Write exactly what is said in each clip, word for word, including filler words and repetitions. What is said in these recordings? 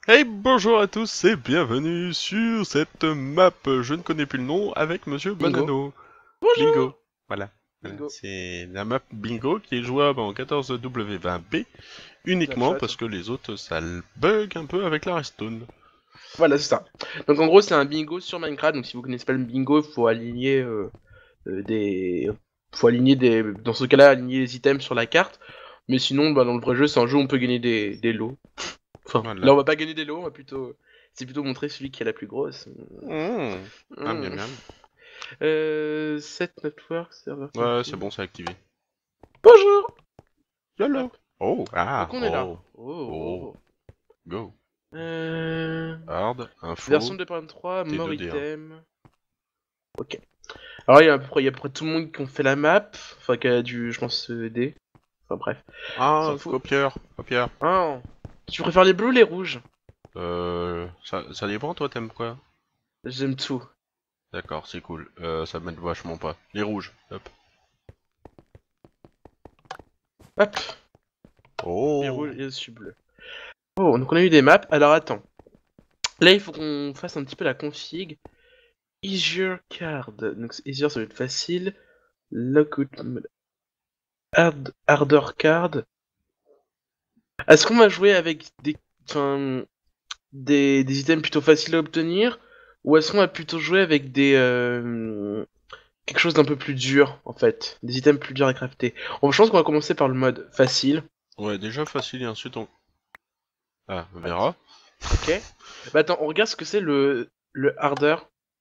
Hey, bonjour à tous et bienvenue sur cette map, je ne connais plus le nom, avec Monsieur Bingo. Banano. Bingo. Bonjour. Voilà. Voilà. Bingo. C'est la map Bingo qui est jouable en quatorze W vingt B, Ça uniquement chatte. parce que les autres, ça le bug un peu avec la redstone. Voilà, c'est ça. Donc en gros, c'est un bingo sur Minecraft. Donc si vous connaissez pas le bingo, il faut aligner euh, euh, des, faut aligner des, dans ce cas-là, aligner les items sur la carte. Mais sinon, bah, dans le vrai jeu, c'est un jeu où on peut gagner des, des lots. Enfin, là, Voilà. on va pas gagner des lots, on va plutôt, c'est plutôt montrer celui qui a la plus grosse. Mmh. Ah, miam Hmm. miam. Euh, set network server Ouais, c'est config. bon, c'est activé. Bonjour. YOLO. Hop. Oh, ah, Donc on est là. oh, Oh. oh, oh. go. Euh... Hard, Version info, deux point trois, T more deux D un. item. Ok. Alors, il y a à peu près, il y a à peu près tout le monde qui ont fait la map, enfin, qui a dû, je pense, aider. Enfin, bref, on Ah, s'en fout. copieur, copieur. Ah, tu préfères les bleus ou les rouges? Euh, ça, ça dépend, toi, t'aimes quoi? J'aime tout. D'accord, c'est cool. Euh, ça m'aide vachement pas. Les rouges, hop. Hop, les rouges Oh. et je suis bleu. Oh, donc on a eu des maps. Alors, attends. Là, il faut qu'on fasse un petit peu la config. Easier card. Donc, easier, ça va être facile. Lockout mode. Hard, harder card. Est-ce qu'on va jouer avec des, enfin, des, des items plutôt faciles à obtenir? Ou est-ce qu'on va plutôt jouer avec des, euh, quelque chose d'un peu plus dur, en fait. Des items plus durs à crafter. On, je pense qu'on va commencer par le mode facile. Ouais, déjà facile et ensuite on... Ah, on Att- verra. Ok. Bah attends, on regarde ce que c'est le, le harder.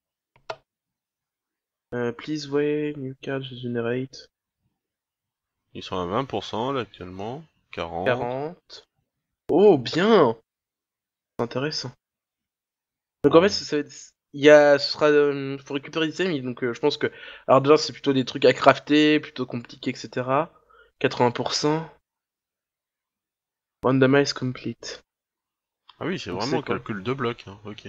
Euh, please wait, new card generate. Ils sont à vingt pour cent là actuellement. quarante. quarante. Oh, bien! C'est intéressant. Donc en fait, Ouais. ça va être- il y a, ce sera, euh, faut récupérer des items, donc euh, je pense que harder c'est plutôt des trucs à crafter, plutôt compliqués, et cetera. quatre-vingts pour cent. Randomize complete. Ah oui, c'est Donc c'est vraiment quoi? calcul de blocs, hein. Ok.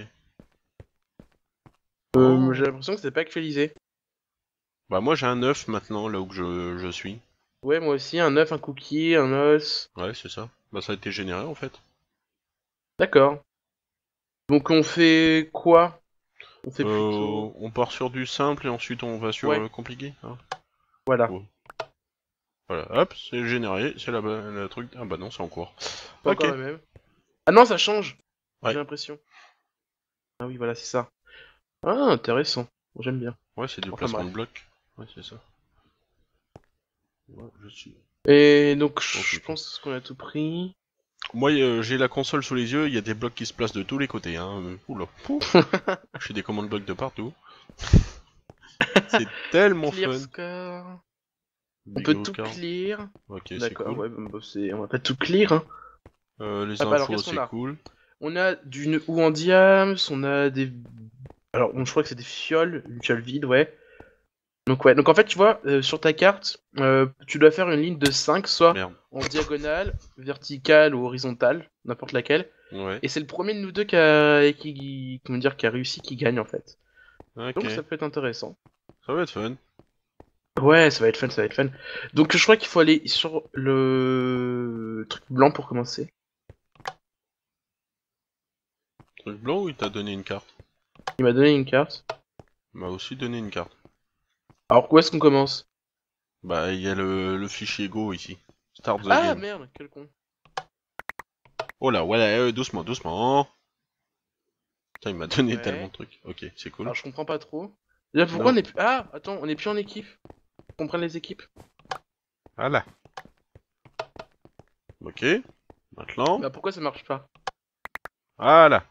Euh, j'ai Oh. l'impression que c'est pas actualisé. Bah moi j'ai un neuf maintenant là où que je, je suis. Ouais, moi aussi, un œuf, un cookie, un os. Ouais, c'est ça. Bah ça a été généré en fait. D'accord. Donc on fait quoi? On fait Euh, plutôt... on part sur du simple et ensuite on va sur Ouais, euh, compliqué, hein. voilà. Ouais. Voilà, hop, c'est généré, c'est la, bonne- la truc. Ah bah non, c'est en cours. Pas Ok. encore la même. Ah non, ça change. J'ai Ouais, l'impression. Ah oui, voilà, c'est ça. Ah, intéressant. J'aime bien. ouais, c'est du Enfin placement de bref. blocs. Ouais, c'est ça. Ouais, je suis. Et donc Oh je putain. pense qu'on a tout pris. Moi, euh, j'ai la console sous les yeux, il y a des blocs qui se placent de tous les côtés, hein. euh, Oula, pouf, j'ai des commandes blocs de partout. C'est tellement Clear fun. score. On peut Bingo tout score. clear. Ok, c'est D'accord, cool. ouais, bon, bah, c'est... on va pas tout clear, hein. Euh, les Ah bah alors infos, qu'est-ce qu'on c'est a? cool. On a du ou en diams, on a des... Alors, bon, je crois que c'est des fioles, une fiole vide, ouais. Donc ouais, donc en fait tu vois, euh, sur ta carte, euh, tu dois faire une ligne de cinq, soit Merde. en diagonale, verticale ou horizontale, n'importe laquelle. Ouais. Et c'est le premier de nous deux qui a, qui, comment dire, qui a réussi qui gagne en fait. Ok. Donc ça peut être intéressant. Ça va être fun. Ouais, ça va être fun, ça va être fun. Donc je crois qu'il faut aller sur le truc blanc pour commencer. Truc blanc ou il t'a donné une carte? Il m'a donné une carte. Il m'a aussi donné une carte. Alors où est-ce qu'on commence? Bah, il y a le, le fichier Go ici. Start the Ah game. merde, quel con. Oh là, voilà, euh, doucement, doucement. Putain, il m'a donné tellement Ouais. de trucs. Ok, c'est cool. Alors je comprends pas trop. Déjà pourquoi on Non. est plus... Ah, attends, on est plus en équipe. On prenne les équipes. Voilà. Ok. Maintenant. Bah pourquoi ça marche pas? Voilà.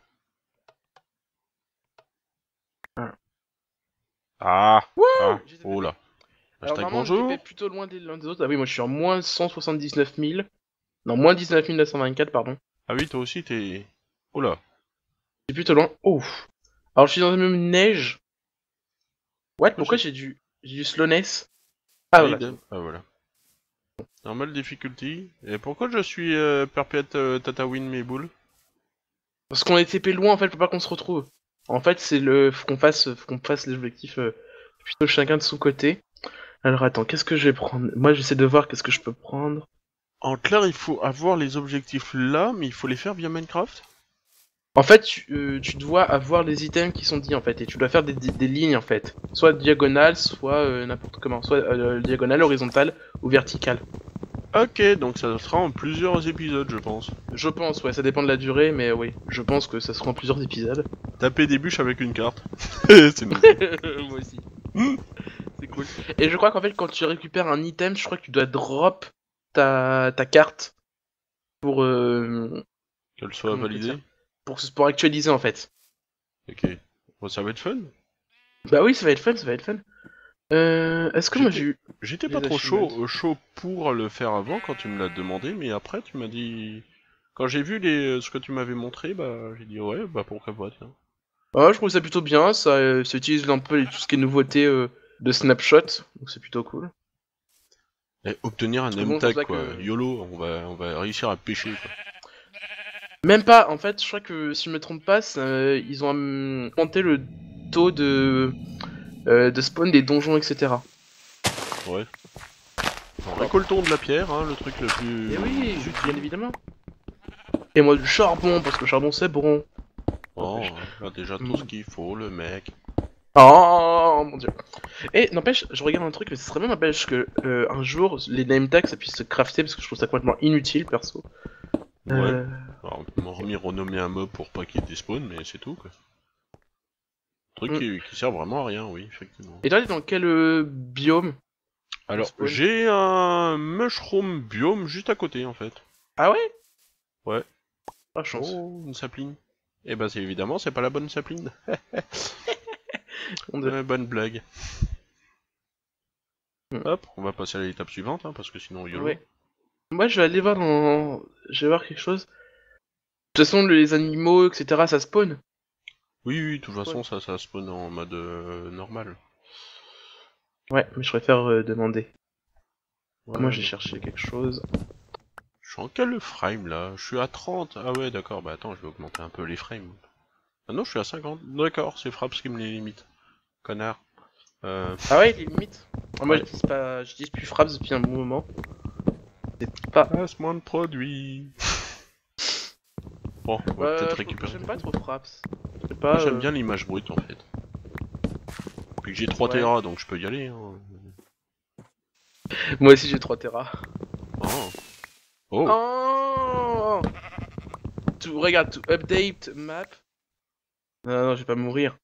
Ah. Ah. Ah. Wouh! J'ai Oh T P P. là. Alors Hashtag normalement, on est T P bonjour. plutôt loin des l'un des autres. Ah oui, moi je suis en moins cent soixante-dix-neuf mille. Non, moins dix-neuf mille neuf cent vingt-quatre, pardon. Ah oui, toi aussi, t'es... Oh là. C'est plutôt loin. Ouf. Alors je suis dans la même neige. What? Moi, Pourquoi j'ai... j'ai du... J'ai du slowness? Ah voilà, c'est Hide. bon. Ah voilà. Normal difficulty. Et pourquoi je suis euh, perpète euh, Tatawin mes boules? Parce qu'on est T P loin, en fait, faut pas qu'on se retrouve. En fait, c'est le... Faut qu'on fasse, faut qu'on fasse les objectifs euh, plutôt chacun de son côté. Alors attends, qu'est-ce que je vais prendre? Moi j'essaie de voir qu'est-ce que je peux prendre. En clair, il faut avoir les objectifs là, mais il faut les faire via Minecraft? En fait, tu, euh, tu dois avoir les items qui sont dits en fait, et tu dois faire des, des, des lignes en fait, soit diagonales, soit euh, n'importe comment, soit euh, diagonale, horizontale ou verticale. Ok, donc ça sera en plusieurs épisodes, je pense. Je pense, ouais, ça dépend de la durée, mais oui, je pense que ça sera en plusieurs épisodes. Taper des bûches avec une carte. C'est nouveau. Moi aussi. C'est cool. Et je crois qu'en fait, quand tu récupères un item, je crois que tu dois drop ta, ta carte pour, euh, Qu'elle soit comment on peut dire, validée. pour, pour actualiser en fait. Ok. Bon, ça va être fun. Bah oui, ça va être fun, ça va être fun. Euh, Est-ce que moi J'étais j'ai eu j'étais pas les trop achievements? chaud, chaud pour le faire avant quand tu me l'as demandé, mais après tu m'as dit... Quand j'ai vu les, ce que tu m'avais montré, bah j'ai dit ouais, bah pourquoi pas, tiens. Ouais, je trouve ça plutôt bien, ça, euh, ça utilise un peu tout ce qui est nouveauté euh, de snapshot, donc c'est plutôt cool. Et obtenir un Parce que name bon, je pense tag pas quoi, que... YOLO, on va, on va réussir à pêcher quoi. Même pas, en fait, je crois que si je me trompe pas, ça, euh, ils ont hum, augmenté le taux de, euh, de spawn des donjons, et cetera. Ouais. Alors, récoltons de la pierre, hein, le truc le plus Et oui, utile. bien évidemment. Et moi du charbon, parce que le charbon c'est bon. Oh, N'empêche. il a déjà tout ce Mm. qu'il faut, le mec. Oh mon dieu. Et n'empêche, je regarde un truc, mais ce serait bien n'empêche que euh, un jour les name tags ça puisse se crafter parce que je trouve ça complètement inutile perso. Ouais. Euh... Alors, hormis renommer un mob pour pas qu'il despawn, mais c'est tout quoi. Truc mm. qui, qui sert vraiment à rien, oui, effectivement. Et toi t'es dans quel euh, biome de Alors, spawn? j'ai un mushroom biome juste à côté en fait. Ah ouais? Ouais. Ah chance. Oh, une sapline. Eh ben, c'est évidemment, c'est pas la bonne sapline. Mon dieu. Euh, bonne blague. Mm. Hop, on va passer à l'étape suivante, hein, parce que sinon, YOLO. Ouais. Moi je vais aller voir dans... Je vais voir quelque chose. De toute façon les animaux, et cetera ça spawn. Oui, oui, de toute Ouais. façon, ça, ça spawn en mode euh, normal. Ouais, mais je préfère euh, demander. Moi Ouais, j'ai non. cherché quelque chose. Je suis en quel frame là? Je suis à trente. Ah ouais, d'accord, bah attends, je vais augmenter un peu les frames. Ah non, je suis à cinquante. D'accord, c'est Fraps qui me les limite. Connard. Euh, Ah ouais, les limites. Ah, moi ouais. j'utilise pas, j'utilise plus Fraps depuis un bon moment. C'est pas. Placement de produit. Bon, on va Bah, peut-être je- récupérer. j'aime pas trop Fraps. Je sais Moi pas. j'aime Euh... bien l'image brute en fait. Puis que j'ai trois Ouais. téras donc je peux y aller. Hein. Moi aussi j'ai trois Tera. Oh. Oh. Oh to, regarde, to update map. Non, non, je vais pas mourir.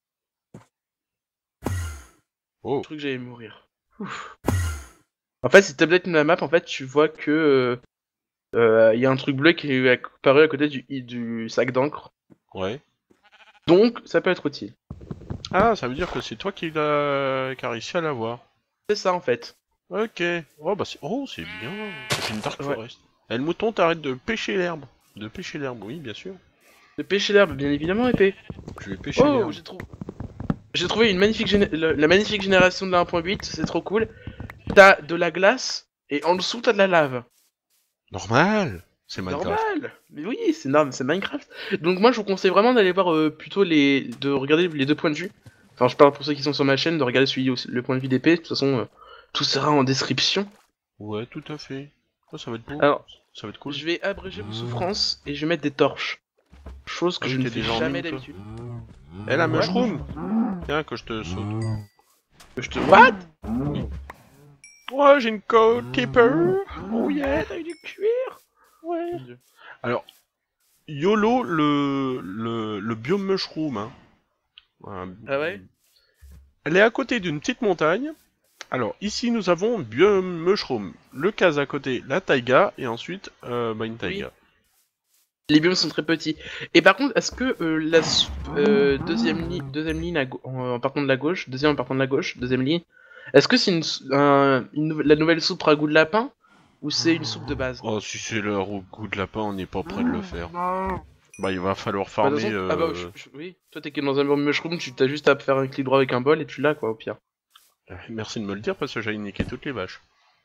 Oh. Je crois que j'allais mourir. Ouf. En fait, si tu updates la map, en fait, tu vois que il euh, euh, y a un truc bleu qui est apparu à côté du, du sac d'encre. Ouais. Donc, ça peut être utile. Ah, ça veut dire que c'est toi qui l'as qui a réussi à l'avoir. C'est ça en fait. Ok. Oh bah c'est. Oh c'est bien. C'est une Dark Ouais. Forest. Eh, le mouton, t'arrêtes de pêcher l'herbe. De pêcher l'herbe, oui, bien sûr. De pêcher l'herbe, bien évidemment, épée. Je vais pêcher Oh, l'herbe. j'ai trouvé. J'ai trouvé une magnifique géné- la, la magnifique génération de la un point huit, c'est trop cool. T'as de la glace et en dessous t'as de la lave. Normal. C'est Minecraft. Normal. Mais oui, c'est normal, c'est Minecraft. Donc moi je vous conseille vraiment d'aller voir euh, plutôt les, de regarder les deux points de vue. Enfin je parle pour ceux qui sont sur ma chaîne de regarder celui aussi- le point de vue d'épée. De toute façon euh, tout sera en description. Ouais, tout à fait. Oh, ça va être beau. Alors Ça va être cool. je vais abréger vos souffrances et je vais mettre des torches. Chose que Ah je oui, ne t'es fais déjà en jamais mine, toi. d'habitude. Eh la Ouais. mushroom. Tiens que je te saute. Je te what? Ouais, j'ai une code keeper. Oh yeah. T'as eu du cuir? Ouais. Alors, YOLO le, le, le biome mushroom. Hein. Voilà. Ah ouais? Elle est à côté d'une petite montagne. Alors, ici nous avons biome mushroom. Le case à côté, la taïga. Et ensuite, euh, bah, une taïga. Les biomes sont très petits. Et par contre, est-ce que euh, la soupe, euh, deuxième, li deuxième ligne à gau- en, en partant de la gauche, deuxième en partant de la gauche, deuxième ligne, est-ce que c'est une, sou- un- une nou- la nouvelle soupe ragoût de lapin ou c'est une soupe de base? Oh, si c'est le goût de lapin, on n'est pas prêt de le faire. Bah, il va falloir Bah, de toute farmer. façon, ah bah, Euh... je- je- oui, toi t'es que dans un biome mushroom, tu t'as juste à faire un clic droit avec un bol et tu l'as quoi au pire. Merci de me le dire parce que j'allais niquer toutes les vaches.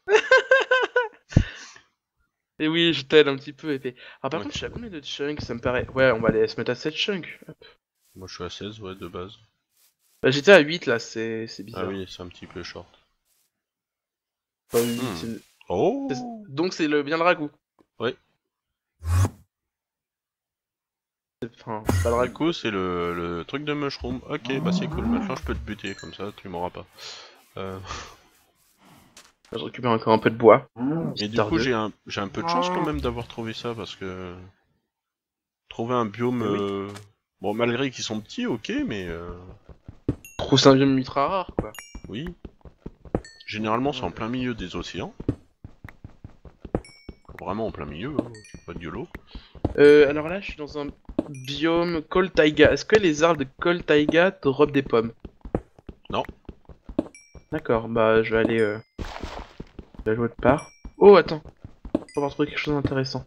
Et oui, je t'aide un petit peu épée. Alors par Ouais. contre, je suis à combien de chunks ça me paraît? Ouais, on va aller se mettre à sept chunks. Hop. Moi je suis à seize, ouais, de base. Bah, j'étais à huit là, c'est c'est Ah bizarre. oui, c'est un petit peu short. Enfin, huit, Hmm. c'est- Oh c'est- donc c'est le bien le ragoût. Ouais. Enfin, c'est pas le Du rêve. coup, c'est le, le truc de mushroom. Ok, bah c'est cool. Maintenant, je peux te buter, comme ça, tu m'auras pas. Euh... Je récupère encore un peu de bois. Et du Histoire coup, de. j'ai un, j'ai un peu de chance quand même d'avoir trouvé ça, parce que... Trouver un biome... Eh oui. euh, Bon, malgré qu'ils sont petits, ok, mais... Euh... Trouve c'est un biome ultra rare, quoi. Oui. Généralement, c'est en plein milieu des océans. Vraiment en plein milieu, hein. Pas de YOLO. Euh, alors là, je suis dans un biome Col Taiga. Est-ce que les arbres de Col Taiga dropent des pommes? Non. D'accord, bah je vais aller, euh... je vais aller autre part. Oh, attends. On va avoir trouvé quelque chose d'intéressant.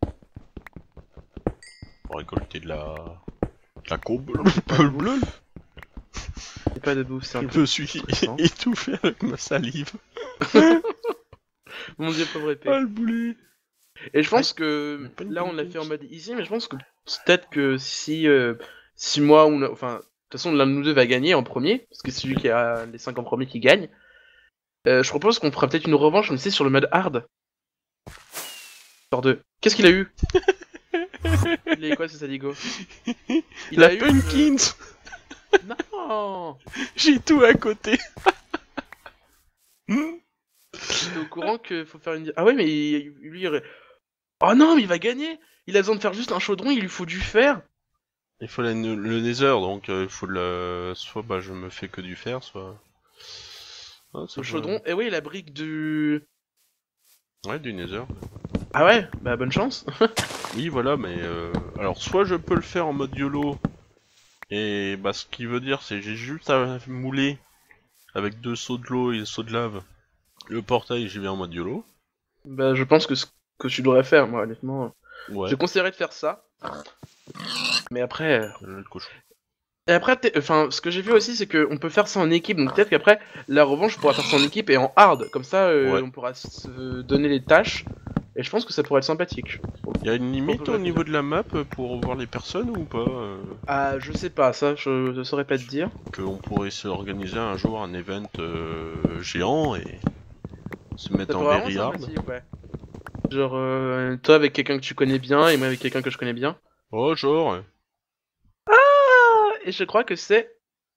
Pour récolter de la... De la courbe Pas de bleue. bouffe. C'est pas de bouffe, c'est un Je peu me suis stressant. étouffé avec ma salive. Mon dieu, pauvre Ah, épée. le boulet. Et je Ah, pense que pas une là, on bonne l'a fait en course. mode easy, mais je pense que peut-être que si, euh, si moi ou no- enfin, de toute façon, l'un de nous deux va gagner en premier, parce que c'est celui qui a les cinq en premier qui gagne. Euh, je propose qu'on fera peut-être une revanche, mais c'est sur le mode hard. Genre de. Qu'est-ce qu'il a eu? Il a eu quoi, ce Saligo? Il La a eu une... Pumpkins. Non. J'ai tout à côté. T'es au courant qu'il faut faire une... Ah ouais, mais il- lui... il aurait- Oh non, mais il va gagner. Il a besoin de faire juste un chaudron, il lui faut du fer. Il faut la- le nether, donc euh, il faut le... Soit bah je me fais que du fer, soit... Ah, ça Le va. chaudron. Et oui, la brique du... Ouais, du nether. Ah ouais, bah bonne chance. Oui, voilà, mais... Euh... Alors, soit je peux le faire en mode YOLO, et bah ce qui veut dire, c'est j'ai juste à mouler avec deux seaux de l'eau et un seau de lave. Le portail, j'y vais en mode YOLO. Bah je pense que ce que tu devrais faire, moi, honnêtement. Je Ouais, conseillerais de faire ça. Mais après... euh, le cochon. Et après, t'es- enfin, ce que j'ai vu aussi, c'est qu'on peut faire ça en équipe. Donc peut-être qu'après, la revanche, on pourra faire ça en équipe et en hard. Comme ça, euh, Ouais. on pourra se donner les tâches. Et je pense que ça pourrait être sympathique. Y a une limite Faut- au niveau de la map pour voir les personnes ou pas euh, Ah, je sais pas, ça, je, je saurais pas te dire. qu'on pourrait s'organiser un jour un event euh, géant et se mettre Ça en pourrait very vraiment hard. sympathique, ouais. Genre, euh, toi avec quelqu'un que tu connais bien et moi avec quelqu'un que je connais bien. Oh, genre. euh, Ah, et je crois que c'est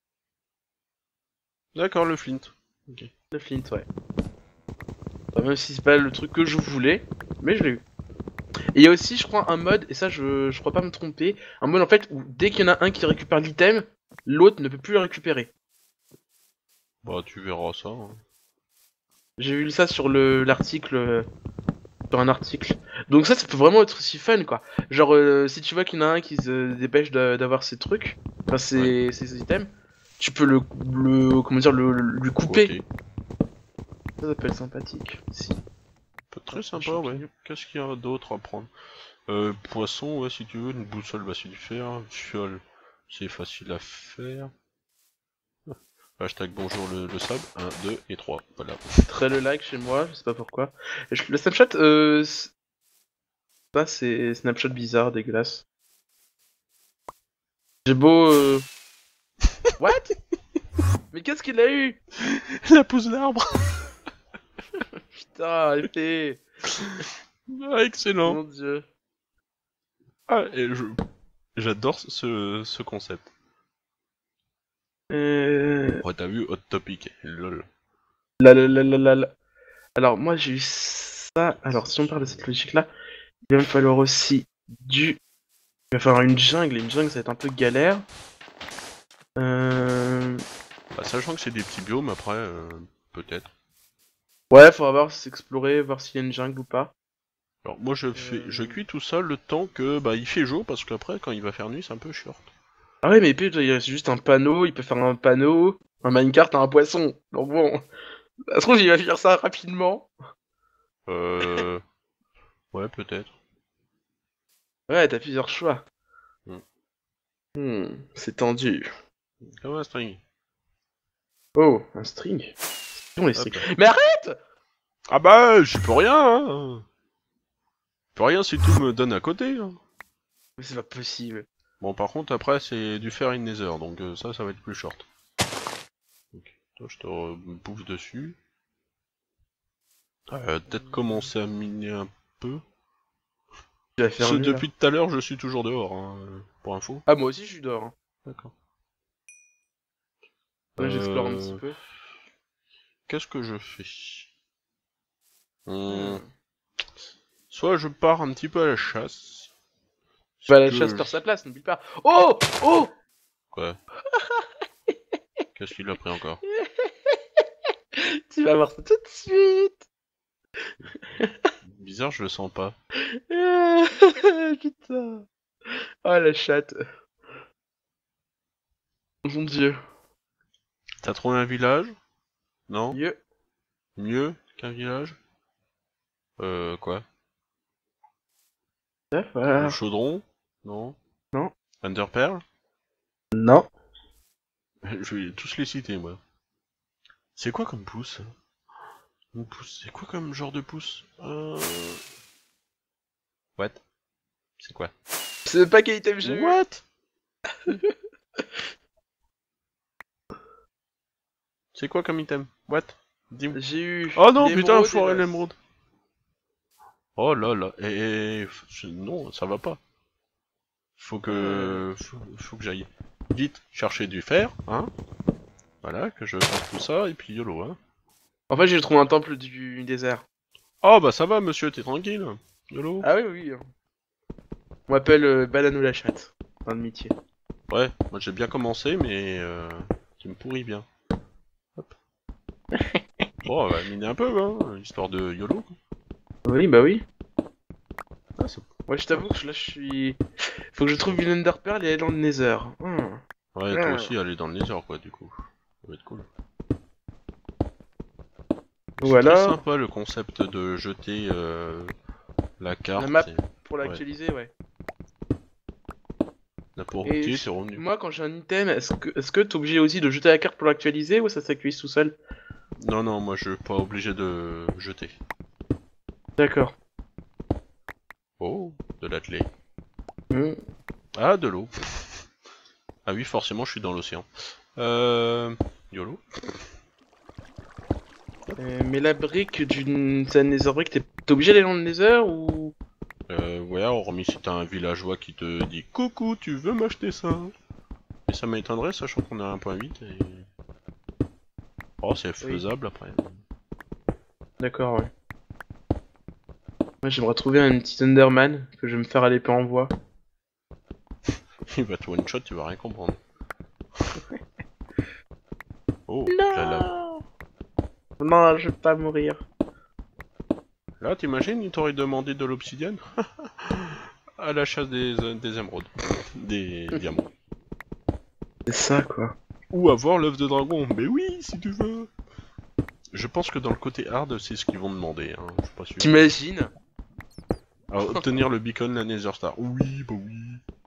D'accord, le flint. Ok. le Flint, ouais. Enfin, même si c'est pas le truc que je voulais, mais je l'ai eu. Et il y a aussi, je crois, un mode, et ça je, je crois pas me tromper, un mode en fait où dès qu'il y en a un qui récupère l'item, l'autre ne peut plus le récupérer. Bah, tu verras ça. Hein. J'ai vu ça sur le l'article, euh, sur un article. Donc ça, ça peut vraiment être aussi fun, quoi. Genre, euh, si tu vois qu'il y en a un qui se dépêche d'a- d'avoir ses trucs, enfin ses, ses items, tu peux le, le comment dire, le, le- lui couper. Côté. Ça, ça peut être sympathique. Si. Peut être très Un sympa, ouais. champignon. Qu'est-ce qu'il y a d'autre à prendre euh, Poisson, ouais, si tu veux. Une boussole, bah, c'est du fer. Fiole, c'est facile à faire. Hashtag bonjour le, le sable. un, deux et trois. Voilà. Très le like chez moi, je sais pas pourquoi. Et je- le Snapchat, euh, c'est- ça c'est Snapchat bizarre, dégueulasse. J'ai beau, euh... What? Mais qu'est-ce qu'il a eu? La pousse d'arbre. Putain, épée. Ah, excellent. Mon dieu. Ah, et je... J'adore ce, ce concept. Euh... Ouais, t'as vu Hot Topic, lol. La, la, la, la, la, la. Alors moi j'ai eu ça. Alors si on parle de cette logique-là, il va me falloir aussi du... Il va falloir une jungle, et une jungle ça va être un peu galère. Euh... Bah, sachant que c'est des petits biomes, après, euh, peut-être. Ouais, faudra voir si explorer, voir s'il y a une jungle ou pas. Alors moi je fais, Euh. je cuis tout ça le temps que bah il fait jour parce qu'après quand il va faire nuit c'est un peu short. Ah ouais, mais épée, il reste juste un panneau, il peut faire un panneau, un minecart, un poisson. Donc bon, ça se trouve, il va finir ça rapidement. Euh, ouais peut-être. Ouais, t'as plusieurs choix. Hmm. Hmm, c'est tendu. Comme un string. Oh, un string. Non, les Hop. strings. Mais arrête! Ah bah j'y peux rien hein. J'y peux rien si tout me donne à côté. Hein. Mais c'est pas possible. Bon par contre après c'est du fer in nether donc euh, ça ça va être plus short. Ok. Toi je te bouffe dessus. Euh, peut-être commencer à miner un peu. Tu vas faire Ce- mieux, là. depuis tout à l'heure, je suis toujours dehors, hein, euh, pour info. Ah, moi aussi, je suis dehors. Hein. D'accord. Là, j'explore un petit Euh... peu. Qu'est-ce que je fais? Hmm, Hmm. Soit je pars un petit peu à la chasse. Ce Bah, la que chasse perd je- sa place, n'oublie pas. Oh! Oh! Quoi? Qu'est-ce qu'il a pris encore? Tu vas voir ça tout de suite! Bizarre, je le sens pas. Putain! Oh, la chatte. Mon dieu. T'as trouvé un village? Non? Mieux. Mieux qu'un village? Euh, quoi? Ça Le va. chaudron? Non? Non. Enderpearl? Non. Je vais tous les citer, moi. C'est quoi comme pouce? Une pouce, c'est quoi comme genre de pouce? Euh... What? C'est quoi? C'est pas quel item j'ai eu. What? C'est quoi comme item? What? Dis-moi. J'ai eu. Oh non, putain, l'émeraude et foiré l'os. l'émeraude. Oh là là, et, et- f- non, ça va pas. Faut que, faut, faut que j'aille vite chercher du fer, hein. Voilà, que je fasse tout ça, et puis YOLO, hein. En fait, j'ai trouvé un temple du désert. Oh bah ça va, monsieur, t'es tranquille. YOLO. Ah oui, oui. oui. On m'appelle euh, Banane ou la chatte. Un de métier. Ouais, moi j'ai bien commencé, mais euh, tu me pourris bien. Hop. Bon, on va miner un peu, hein, histoire de YOLO. Quoi. Oui, bah oui. Ah, c'est- Moi, je t'avoue que là, je suis. Faut que je trouve une Enderpearl et aller dans le Nether. Hmm. ouais, toi Ah. aussi, aller dans le Nether, quoi, du coup. Ça va être cool. Ou C'est très alors, sympa le concept de jeter euh, la carte. la map et pour l'actualiser, ouais. N'importe Et qui, je- t'es revenu. moi, quand j'ai un item, est-ce que est-ce que t'es obligé aussi de jeter la carte pour l'actualiser ou ça s'actualise tout seul? Non, non, moi je suis pas obligé de jeter. D'accord. Oh, de l'atelier. Hmm. Ah, de l'eau. Ah oui, forcément, je suis dans l'océan. Euh... YOLO. Euh, mais la brique d'une c'est un Nether brick, t'es t'es obligé d'aller dans le Nether ou? Euh, ouais, hormis si t'as un villageois qui te dit « Coucou, tu veux m'acheter ça ?» Et ça m'étonnerait, sachant qu'on a un point huit et... Oh, c'est faisable après. D'accord, ouais. Moi, j'aimerais trouver un petit Enderman que je vais me faire à l'épée en bois. Il va te one-shot, tu vas rien comprendre. Oh, la lave. Non, je veux pas mourir. Là, t'imagines, il t'aurait demandé de l'obsidienne à la chasse des, des émeraudes. Des diamants. C'est ça, quoi. Ou avoir l'œuf de dragon, mais oui, si tu veux. Je pense que dans le côté hard, c'est ce qu'ils vont demander, hein. je suis pas sûr. T'imagines? Alors, obtenir le beacon, la Nether Star. Oui, bah oui.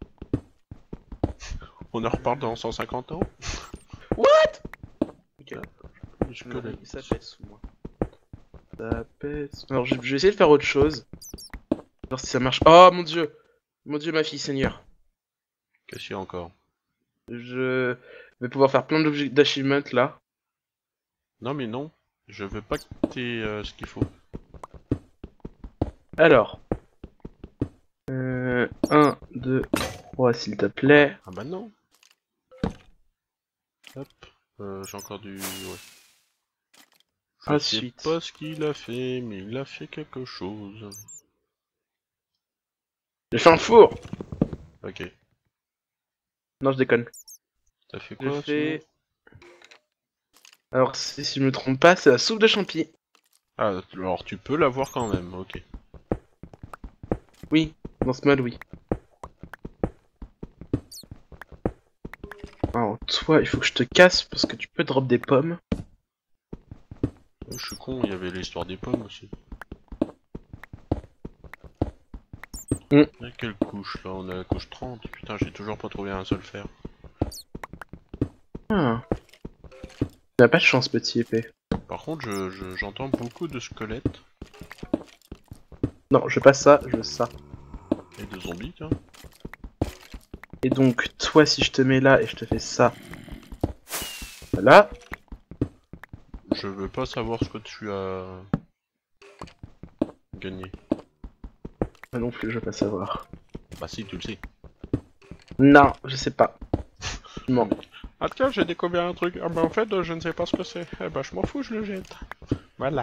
On en reparle dans cent cinquante ans. What? Ok. Jusque Non, là. ça pèse sous moi. Ça pèse. Alors, je, je vais essayer de faire autre chose. Voir si ça marche. Oh mon dieu! Mon dieu, ma fille, Seigneur. Qu'est-ce qu'il y a encore? Je vais pouvoir faire plein d'obje- d'achievements là. Non mais non, je veux pas que t'aies euh, ce qu'il faut. Alors. Euh, un, deux, trois, s'il te plaît. Ah bah non. Hop, euh, j'ai encore du... Ouais. Je Ensuite. sais pas ce qu'il a fait, mais il a fait quelque chose. J'ai fait un four! Ok. Non, je déconne. T'as fait J'ai quoi fait. sinon Alors, si, si je me trompe pas, c'est la soupe de champi. Ah, alors tu peux l'avoir quand même, ok. Oui, dans ce mode, oui. Alors, toi, il faut que je te casse parce que tu peux drop des pommes. Oh, je suis con, il y avait l'histoire des pommes aussi. Mm. On a quelle couche là? On a la couche trente. Putain, j'ai toujours pas trouvé un seul fer. Ah. T'as pas de chance, petit épée. Par contre, je, je- j'entends beaucoup de squelettes Non, je veux pas ça, je veux ça. et de zombies, tiens. Et donc, toi, si je te mets là et je te fais ça. Voilà. Je veux pas savoir ce que tu as gagné. Moi non plus, je veux pas savoir. Bah si, tu le sais. Non, je sais pas. Non. Ah tiens, j'ai découvert un truc. Ah bah en fait, euh, je ne sais pas ce que c'est. Eh bah je m'en fous, je le jette. Voilà.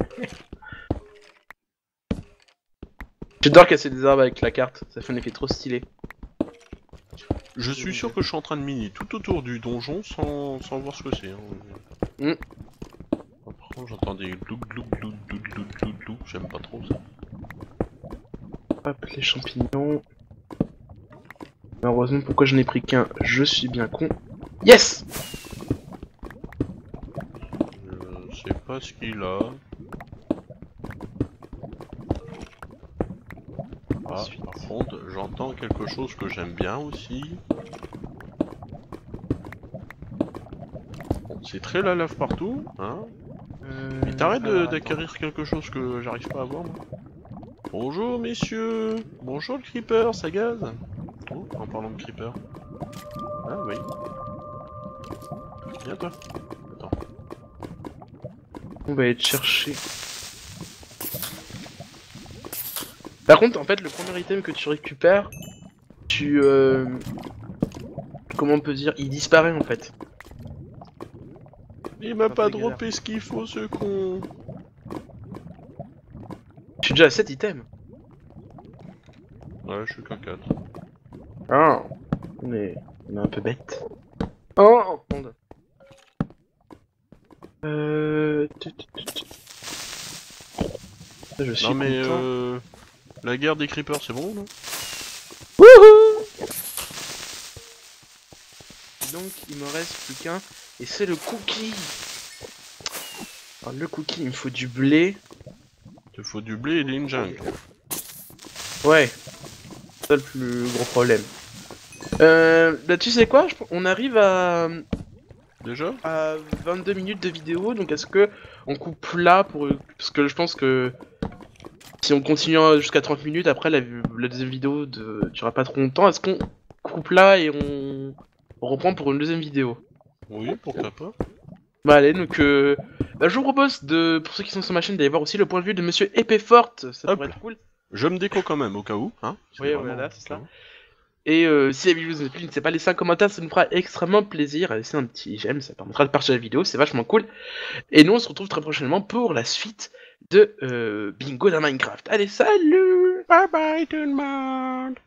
J'adore casser des arbres avec la carte, ça fait un effet trop stylé. Je suis sûr que je suis en train de miner tout autour du donjon sans, sans voir ce que c'est. Hein. Mm. Après, j'entends des glou glou glou glou glou glou glou. J'aime pas trop ça. Hop, les champignons. Malheureusement, pourquoi je n'ai pris qu'un? Je suis bien con. Yes! Je sais pas ce qu'il a. Ah, par contre, j'entends quelque chose que j'aime bien aussi. Bon, c'est très la lave partout, hein. Euh... Mais t'arrêtes de- alors, d'acquérir quelque chose que j'arrive pas à voir, moi. Bonjour, messieurs. Bonjour, le creeper, ça gaze. Oh, en parlant de creeper. Ah, oui. Viens, toi. Attends. On va aller te chercher. Par contre, en fait, le premier item que tu récupères, tu... Euh... Comment on peut dire? Il disparaît, en fait. Il m'a Un pas peu galère. droppé ce qu'il faut, ce con. Je suis déjà à sept items. Ouais, je suis qu'à quatre. Ah, on est... on est un peu bête. Oh, monde. Euh... tu- tu- tu- tu- Je suis Non, mais content. euh... la guerre des creepers, c'est bon, non? Wouhou! Donc, il me reste plus qu'un, et c'est le cookie. Alors, le cookie, il me faut du blé. Il faut du blé et des ninjas. Ouais, c'est ça le plus gros problème. Euh, bah tu sais quoi, je- on arrive à, Déjà? à vingt-deux minutes de vidéo, donc est-ce que on coupe là pour... Parce que je pense que si on continue jusqu'à trente minutes, après la, la deuxième vidéo de... durera pas trop longtemps, est-ce qu'on coupe là et on... on reprend pour une deuxième vidéo? Oui, pourquoi pas. Bah allez, donc euh, bah, je vous propose de, pour ceux qui sont sur ma chaîne, d'aller voir aussi le point de vue de Monsieur Épée Forte, ça Hop. pourrait être cool. Je me déco quand même, au cas où, hein. Oui, vraiment voilà, au c'est cas ça. où. Et euh, si la vidéo vous a plu, n'hésitez pas à laisser un commentaire, ça nous fera extrêmement plaisir. À laisser un petit j'aime, ça permettra de partager la vidéo, c'est vachement cool. Et nous, on se retrouve très prochainement pour la suite de euh, Bingo dans Minecraft. Allez, salut! Bye bye tout le monde!